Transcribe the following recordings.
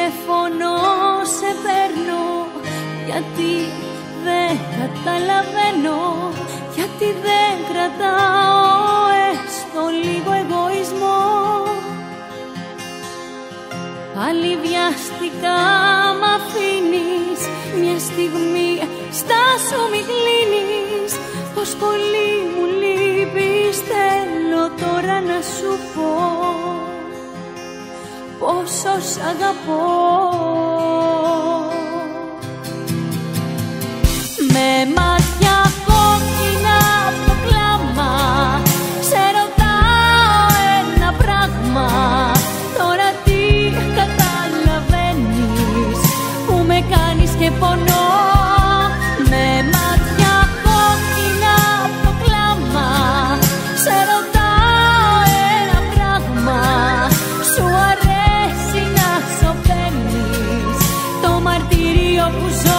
τηλέφωνο σε παίρνω, γιατί δεν καταλαβαίνω, γιατί δεν κρατάω έστω λίγο εγωισμό. Πάλι βιαστικά μ' αφήνεις, μια στιγμή στάσου μη κλείνεις. Πως πολύ μου λείπεις, θέλω τώρα να σου πω πόσο σ' αγαπώ. Με μάτια κόκκινα από το κλάμα σε ρωτάω ένα πράγμα. Τώρα τι καταλαβαίνεις που με κάνεις και πονώ? Με μάτια κόκκινα από το κλάμα σε ρωτάω ένα πράγμα. Σου αρέσει να σωπαίνεις το μαρτύριο που ζω?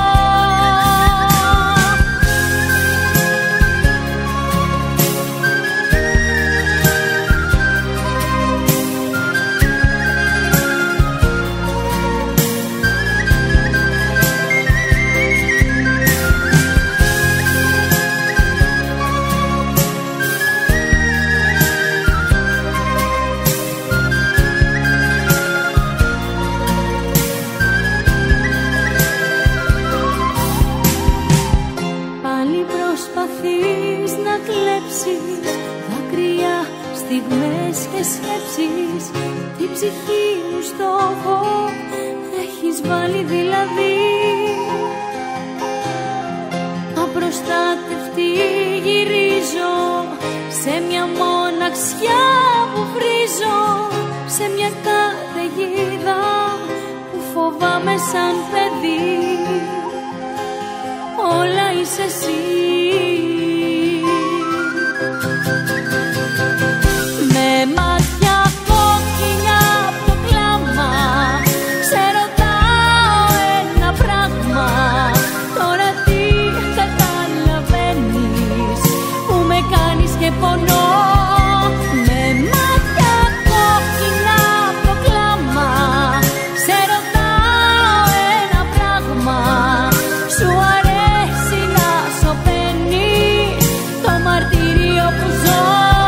Προσπαθείς να κλέψεις δάκρυα, στιγμές και σκέψεις. Την ψυχή μου στόχο έχεις βάλει δηλαδή. Απροστάτευτη γυρίζω σε μια μοναξιά που βρίζω, σε μια καταιγίδα που φοβάμαι σαν παιδί. Όλα είσαι εσύ. Με μάτια κόκκινα από το κλάμα σε ρωτάω ένα πράγμα. Τώρα τι καταλαβαίνεις που με κάνεις και πονώ? Με μάτια κόκκινα από το κλάμα σε ρωτάω ένα πράγμα. Σου αρέσει να σωπαίνεις το μαρτύριο που ζω?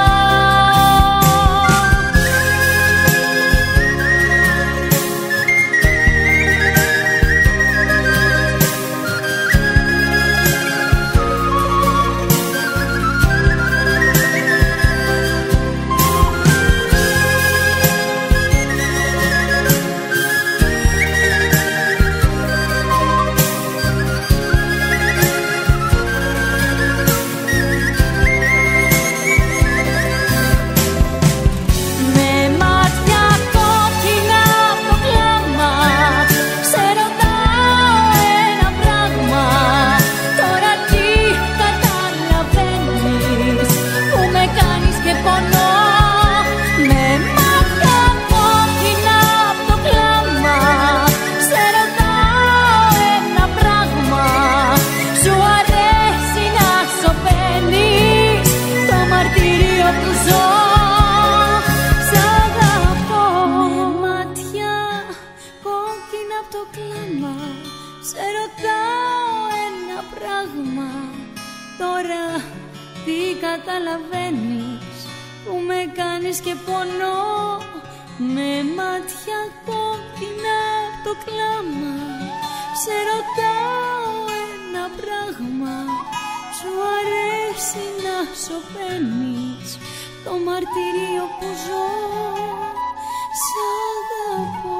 Σε ρωτάω ένα πράγμα. Τώρα τι καταλαβαίνεις που με κάνεις και πονώ? Με μάτια κόκκινα από το κλάμα σε ρωτάω ένα πράγμα. Σου αρέσει να σωπαίνεις το μαρτύριο που ζω? Σ' αγαπώ.